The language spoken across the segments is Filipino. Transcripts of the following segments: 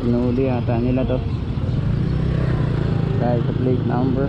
Pinuli yata nila to dahil sa plate number.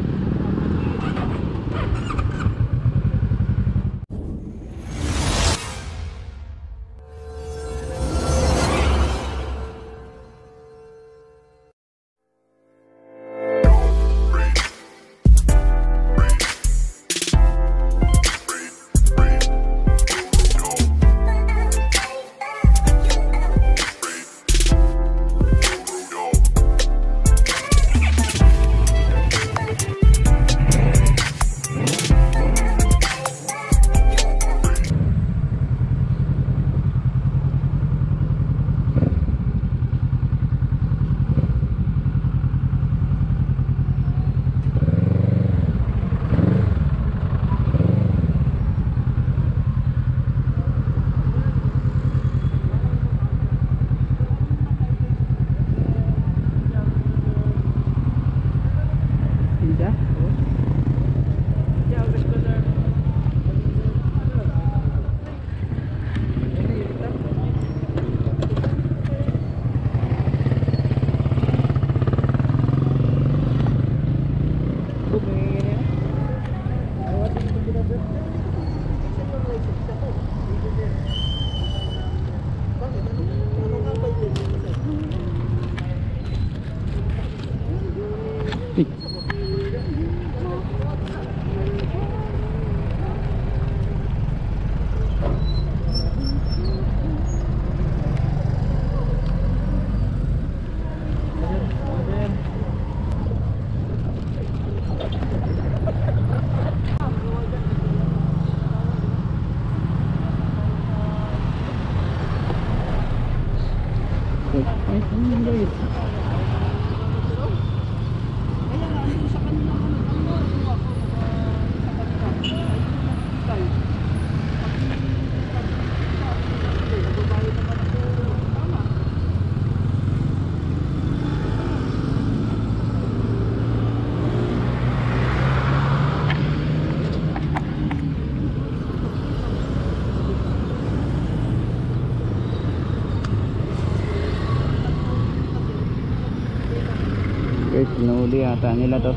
Guys, pinuli yata nila to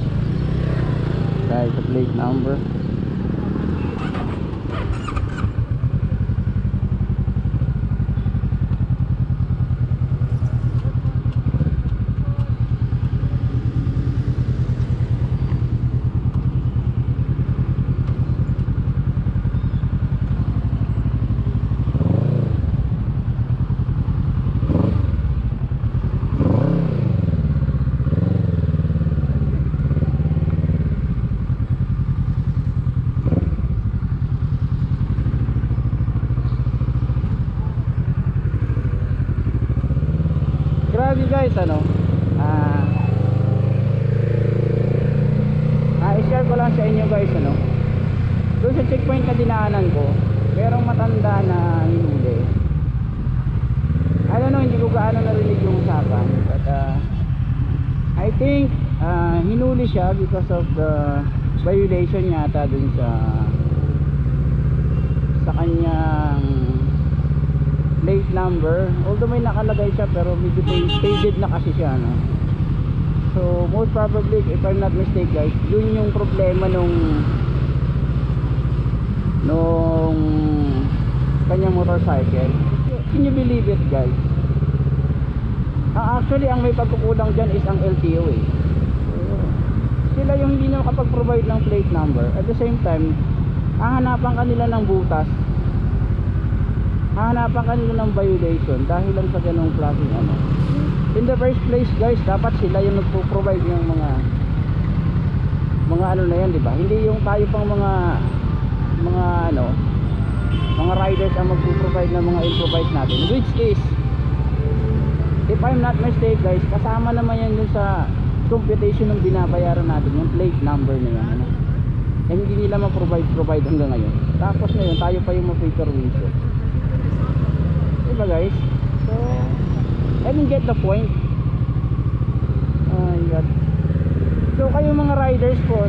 dahil sa plate number. Grabe guys, i-share ko lang sa inyo guys, doon sa checkpoint na dinaanan ko, merong matanda na hinuli. I don't know, hindi ko gaano narinig yung usapan, but I think hinuli siya because of the violation yata dun sa kanyang plate number. Although may nakalagay siya pero medyo faded na kasi siya, so most probably, if I'm not mistaken guys, yun yung problema nung kanyang motorcycle. Can you believe it guys? Actually ang may pagkukulang dyan is ang LTO sila yung hindi na makapag-provide ng plate number. At the same time, hahanapan kanila ng butas, hahanapan kanila ng violation dahil lang sa ganong klaseng in the first place guys, dapat sila yung nagpo-provide yung mga na yan, di ba? Hindi yung tayo pang mga riders ang magpo-provide ng mga improvise natin, which is, if I'm not mistaken guys, kasama naman yan dun sa computation ng binabayaran natin, yung plate number na yan, eh, hindi nila ma-provide hanggang ngayon. Tapos ngayon tayo pa yung ma-paper windshield, diba guys? So I didn't get the point. God. So kayo mga riders po,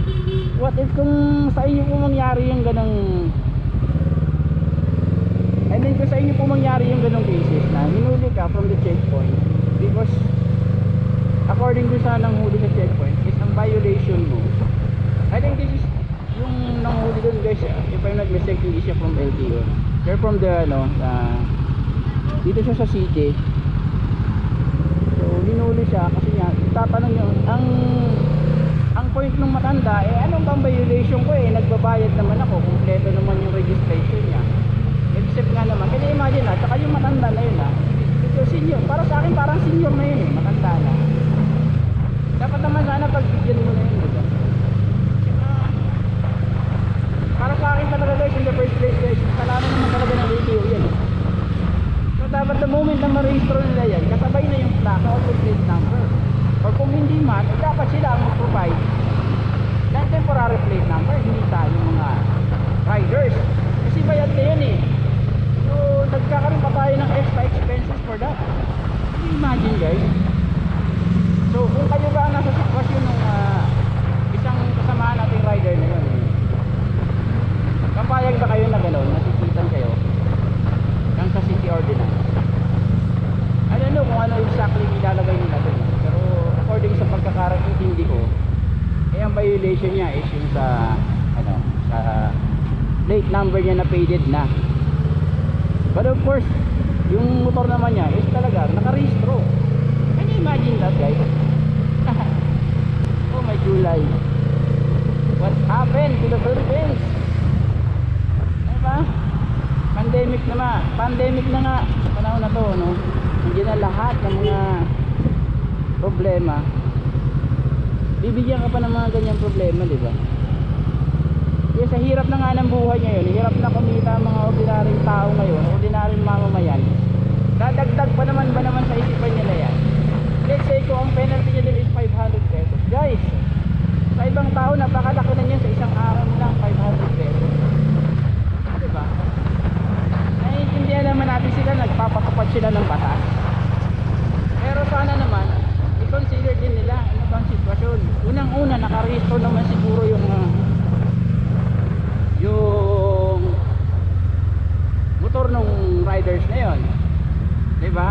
what if kung sa inyo po mangyari yung ganang, I And then kung sa inyo po mangyari yung ganong cases na hinuli ka from the checkpoint, because according to sa nanghuli sa checkpoint is ang violation mo, I think this is yung nanghuli doon guys, if I'm not mistaken, hindi siya from LTO, they're from the dito siya sa city. So hinuli siya kasi nga itatanong nyo ang point ng matanda, anong bang violation ko, nagbabayad naman ako, kumpleto naman yung registration niya, except nga naman, kasi imagine tsaka yung matanda na yun ito senior, para sa akin parang senior na yun matanda na, dapat naman sana pagbigyan mo na yun, diba? Para sa akin talaga guys, in the first place guys, kasalanan naman talaga ng LTO yan. So dapat the moment na ma-register nila yan, kasabay na yung plaka o plate number. Or kung hindi man, dapat sila ang mag-provide ng temporary plate number, hindi tayo mga riders. Kasi bayad na yun So nagkakaroon pa tayo ng extra expenses for that. Can you imagine guys? So kung kayo ba ang nasa sitwasyon ng isang kasamaan nating rider na yun, kapayag ba kayo na gano'n, nasikitan kayo ng sa city ordinance? I don't know kung ano exactly ilalagay nila doon, pero according sa pagkakaintindi ko, ang violation niya is yung sa sa plate number niya na faded na. But of course, yung motor naman niya is talaga nakarehistro. Can you imagine that guys? Oh my July, what happened to the Philippines? Diba? Pandemic na nga sa panahon na to, hindi na lahat ng mga problema bibigyan ka pa ng mga ganyang problema, diba? Kaya sa hirap na nga ng buhay ngayon, hirap na kumita ang mga ordinaryong tao ngayon, ordinaryong mamamayan, dadagdag pa naman ba naman sa isipan nila yan? Let's say kung ang penalty niya din is 500 pesos guys, sa ibang tao napakalaki na niya, sa isang araw lang 500 pesos, diba? Naiintindihan naman natin sila, nagpapakapad sila ng batas, pero sana naman i-consider din nila ano bang sitwasyon. Unang-una, nakarehistro naman siguro yung motor ng riders na yon, diba?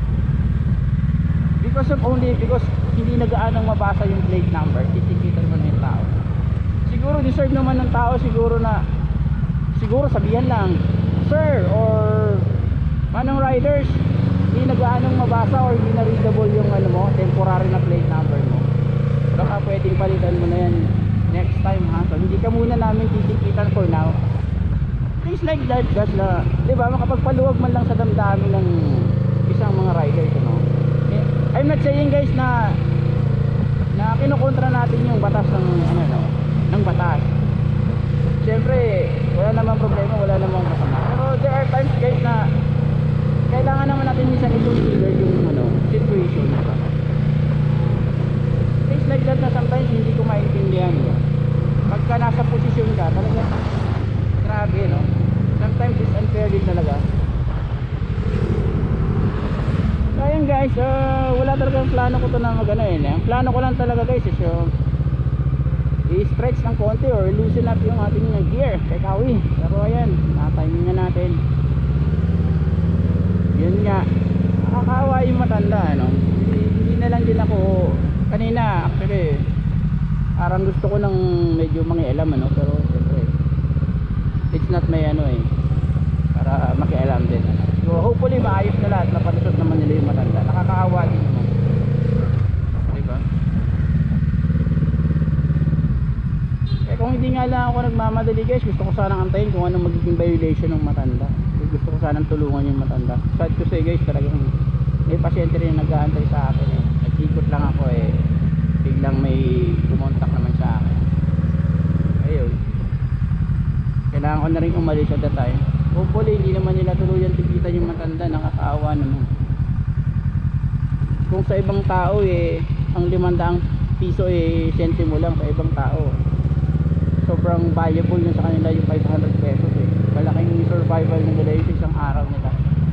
Because hindi nagaanong mabasa yung plate number, titikitan mo na yung tao. Siguro deserve naman ng tao, siguro sabihan lang, sir or manong riders, hindi nagaanong mabasa or hindi na readable yung temporary na plate number mo, baka pwedeng palitan mo na yan next time ha. So hindi ka muna namin titikitan for now, things like that guys, na diba, makapagpaluwag man lang sa damdamin ng isang mga riders, I'm not saying guys na kinukontra natin yung batas ng batas. Siyempre wala namang problema, wala namang masama, pero there are times guys na kailangan naman natin minsan i-consider yung situation, diba? Things like that na sometimes hindi ko maintindihan, pagka nasa posisyon ka talaga, grabe sometimes it's unfair din talaga. So ayun guys, wala talagang plano ko to na ang plano ko lang talaga guys is i-stretch ng konti or loosen up yung ating gear kay Kawi. Pero ayan, na-timing na natin. Yun nga, nakakawa yung matanda, hindi na lang din ako kanina, actually parang gusto ko ng medyo mangialam, pero siyempre it's not my para makialam din. So hopefully maayos na lahat, napalusot naman nila yung matanda. Nakakaawa din naman, diba? Eh kung hindi nga lang ako nagmamadali guys, gusto ko sanang antayin kung anong magiging violation ng matanda. Gusto ko sanang tulungan yung matanda. Sad to say guys, talagang may pasyente rin nag-aantay sa akin nag-ikot lang ako biglang may kumontak naman sa akin. Ayun, kailangan ko na rin umalis at that time. Hopefully hindi naman nila tuluyan tikitan yung matanda, nakakaawa naman. Kung sa ibang tao ang 500 piso sentimo lang, sa ibang tao sobrang valuable na sa kanila yung 500 pesos malaking survival na nila yung isang araw nila.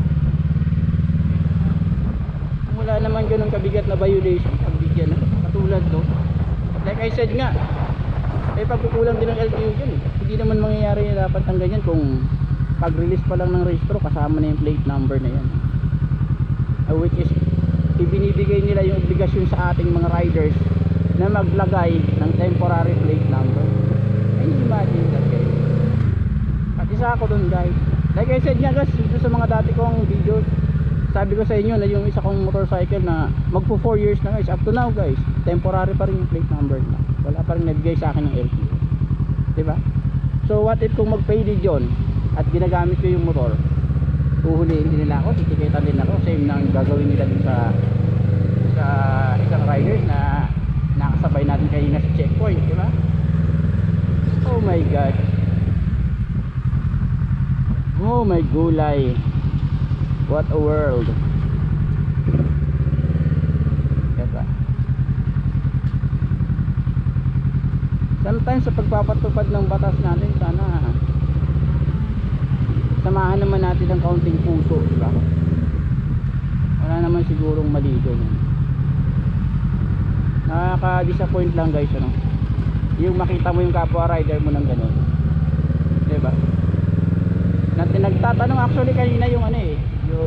Kung wala naman ganun kabigat na violation, pagbigyan katulad like I said nga, pagkukulang din ng LTO yun. Hindi naman mangyayari dapat ng ganyan kung pag release pa lang ng registro kasama na yung plate number na yan, which is ibinibigay nila yung obligasyon sa ating mga riders na maglagay ng temporary plate number. Can you imagine that, guys? At isa ako dun, guys. Like I said nga, guys, dito sa mga dati kong videos, sabi ko sa inyo na yung isa kong motorcycle na magpo 4 years na, guys. Up to now, guys, temporary pa rin yung plate number na. Wala pa rin nagbigay sa akin ng LTO, diba? So what if kung mag-faded yun at ginagamit ko yung motor, uhulihin din nila ako, titikitan din ako, same na ang gagawin nila din sa isang riders na nakasabay natin kanina sa checkpoint, diba? Oh my god, oh my gulay, what a world. Diba? Sometimes sa pagpapatupad ng batas natin, sana samahan naman natin ng kaunting puso, diba? Wala naman sigurong mali doon. Nakaka-disappoint lang, guys, ano? Yung makita mo yung kapwa rider mo ng ganun, diba? Nagtatanong actually kanina yung ano eh,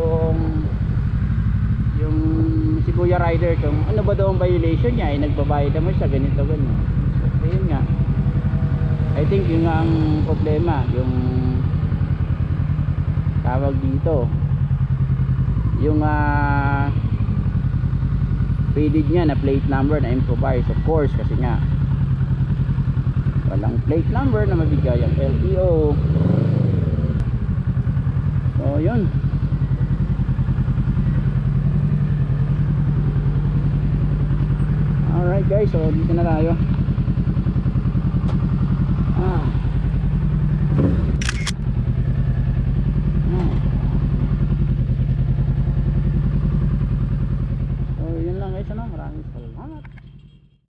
yung si Kuya Rider kung ano ba daw ang violation niya, eh nagbabayad naman siya ganito ganyan. So yun nga, I think yun nga ang problema, yung tawag dito, yung faded niya na plate number na improvised, of course, kasi nga walang plate number na mabigay ang LTO. So yun, alright guys, so dito na tayo.